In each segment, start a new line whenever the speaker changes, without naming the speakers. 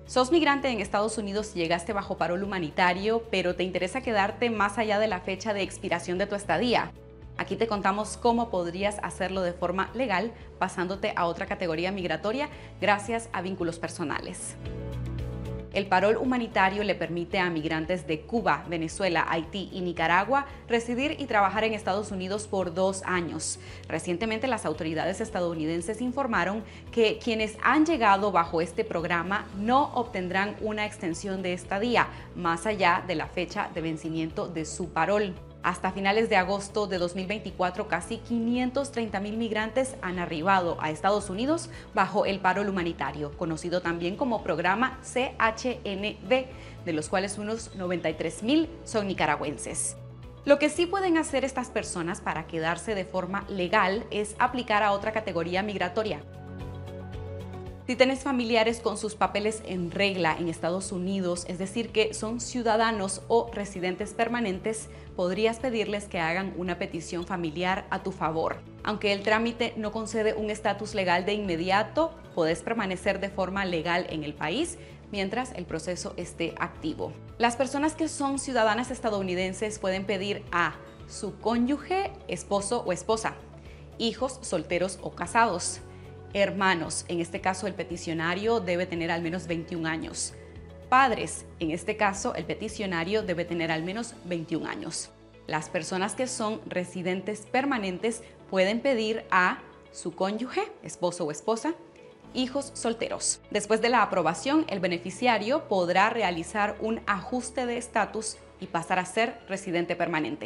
Sos migrante en Estados Unidos y llegaste bajo parol humanitario, pero te interesa quedarte más allá de la fecha de expiración de tu estadía. Aquí te contamos cómo podrías hacerlo de forma legal pasándote a otra categoría migratoria gracias a vínculos personales. El parol humanitario le permite a migrantes de Cuba, Venezuela, Haití y Nicaragua residir y trabajar en Estados Unidos por 2 años. Recientemente las autoridades estadounidenses informaron que quienes han llegado bajo este programa no obtendrán una extensión de estadía más allá de la fecha de vencimiento de su parol. Hasta finales de agosto de 2024, casi 530,000 migrantes han arribado a Estados Unidos bajo el parol humanitario, conocido también como programa CHNV, de los cuales unos 93,000 son nicaragüenses. Lo que sí pueden hacer estas personas para quedarse de forma legal es aplicar a otra categoría migratoria. Si tienes familiares con sus papeles en regla en Estados Unidos, es decir, que son ciudadanos o residentes permanentes, podrías pedirles que hagan una petición familiar a tu favor. Aunque el trámite no concede un estatus legal de inmediato, puedes permanecer de forma legal en el país mientras el proceso esté activo. Las personas que son ciudadanas estadounidenses pueden pedir a su cónyuge, esposo o esposa, hijos solteros o casados, hermanos, en este caso el peticionario debe tener al menos 21 años. Padres, en este caso el peticionario debe tener al menos 21 años. Las personas que son residentes permanentes pueden pedir a su cónyuge, esposo o esposa, hijos solteros. Después de la aprobación, el beneficiario podrá realizar un ajuste de estatus y pasar a ser residente permanente.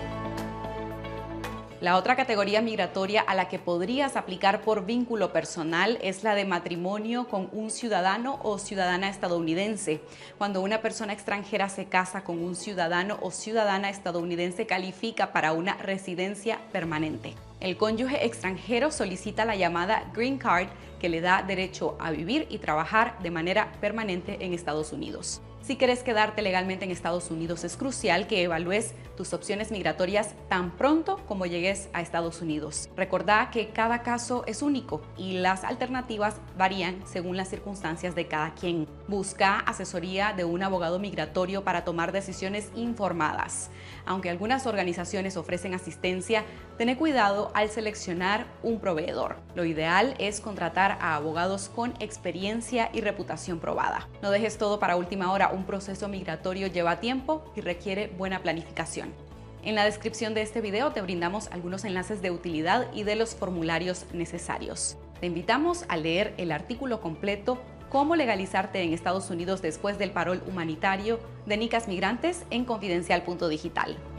La otra categoría migratoria a la que podrías aplicar por vínculo personal es la de matrimonio con un ciudadano o ciudadana estadounidense. Cuando una persona extranjera se casa con un ciudadano o ciudadana estadounidense, califica para una residencia permanente. El cónyuge extranjero solicita la llamada Green Card, que le da derecho a vivir y trabajar de manera permanente en Estados Unidos. Si quieres quedarte legalmente en Estados Unidos, es crucial que evalúes tus opciones migratorias tan pronto como llegues a Estados Unidos. Recordá que cada caso es único y las alternativas varían según las circunstancias de cada quien. Busca asesoría de un abogado migratorio para tomar decisiones informadas. Aunque algunas organizaciones ofrecen asistencia, ten cuidado al seleccionar un proveedor. Lo ideal es contratar a abogados con experiencia y reputación probada. No dejes todo para última hora. Un proceso migratorio lleva tiempo y requiere buena planificación. En la descripción de este video te brindamos algunos enlaces de utilidad y de los formularios necesarios. Te invitamos a leer el artículo completo Cómo legalizarte en Estados Unidos después del parol humanitario de Nicas Migrantes en Confidencial.digital.